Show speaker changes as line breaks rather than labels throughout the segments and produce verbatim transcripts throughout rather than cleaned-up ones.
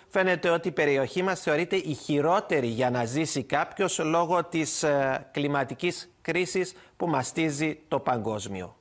Φαίνεται ότι η περιοχή μας θεωρείται η χειρότερη για να ζήσει κάποιος λόγω της ε, κλιματικής κρίσης που μαστίζει το παγκόσμιο.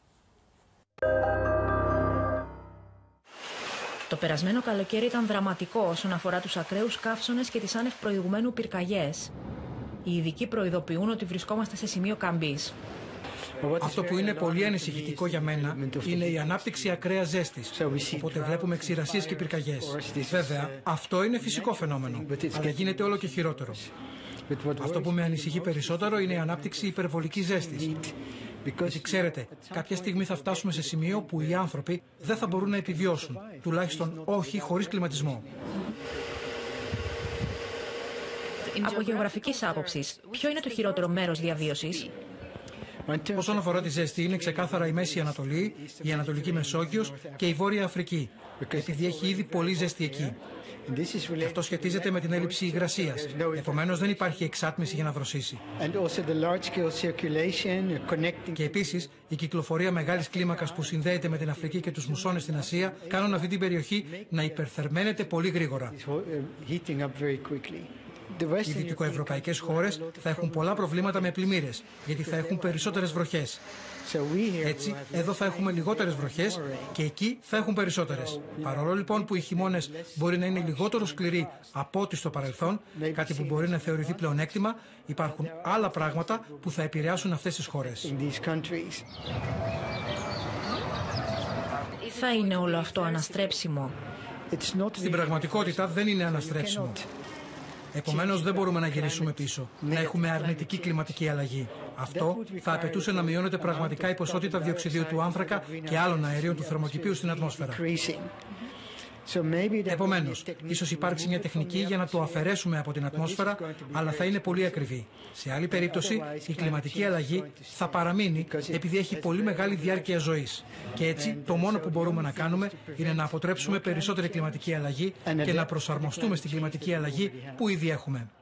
Το περασμένο καλοκαίρι ήταν δραματικό όσον αφορά τους ακραίους καύσωνες και τις άνευ προηγουμένου πυρκαγιές. Οι ειδικοί προειδοποιούν ότι βρισκόμαστε σε σημείο καμπής.
Αυτό που είναι πολύ ανησυχητικό για μένα είναι η ανάπτυξη ακραίας ζέστης. Οπότε βλέπουμε ξηρασίες και πυρκαγιές. Βέβαια, αυτό είναι φυσικό φαινόμενο, αλλά γίνεται όλο και χειρότερο. Αυτό που με ανησυχεί περισσότερο είναι η ανάπτυξη υπερβολικής ζέστης. Γιατί ξέρετε, κάποια στιγμή θα φτάσουμε σε σημείο που οι άνθρωποι δεν θα μπορούν να επιβιώσουν, τουλάχιστον όχι χωρίς κλιματισμό.
Από γεωγραφικής άποψης, ποιο είναι το χειρότερο μέρος διαβίωσης?
Όσον αφορά τη ζέστη, είναι ξεκάθαρα η Μέση Ανατολή, η Ανατολική Μεσόγειος και η Βόρεια Αφρική, επειδή έχει ήδη πολύ ζέστη εκεί. Και αυτό σχετίζεται με την έλλειψη υγρασίας. Επομένως, δεν υπάρχει εξάτμιση για να δροσίσει. Και επίσης, η κυκλοφορία μεγάλης κλίμακας που συνδέεται με την Αφρική και τους μουσώνες στην Ασία κάνουν αυτή την περιοχή να υπερθερμαίνεται πολύ γρήγορα. Οι δυτικοευρωπαϊκές χώρες θα έχουν πολλά προβλήματα με πλημμύρες, γιατί θα έχουν περισσότερες βροχές. Έτσι, εδώ θα έχουμε λιγότερες βροχές και εκεί θα έχουν περισσότερες. Παρόλο λοιπόν που οι χειμώνες μπορεί να είναι λιγότερο σκληροί από ό,τι στο παρελθόν, κάτι που μπορεί να θεωρηθεί πλεονέκτημα, υπάρχουν άλλα πράγματα που θα επηρεάσουν αυτές τις χώρες.
Θα είναι όλο αυτό αναστρέψιμο?
Στην πραγματικότητα δεν είναι αναστρέψιμο. Επομένως, δεν μπορούμε να γυρίσουμε πίσω, να έχουμε αρνητική κλιματική αλλαγή. Αυτό θα απαιτούσε να μειώνεται πραγματικά η ποσότητα διοξιδίου του άνθρακα και άλλων αερίων του θερμοκηπίου στην ατμόσφαιρα. Επομένως, ίσως υπάρξει μια τεχνική για να το αφαιρέσουμε από την ατμόσφαιρα, αλλά θα είναι πολύ ακριβή. Σε άλλη περίπτωση, η κλιματική αλλαγή θα παραμείνει επειδή έχει πολύ μεγάλη διάρκεια ζωής. Και έτσι, το μόνο που μπορούμε να κάνουμε είναι να αποτρέψουμε περισσότερη κλιματική αλλαγή και να προσαρμοστούμε στην κλιματική αλλαγή που ήδη έχουμε.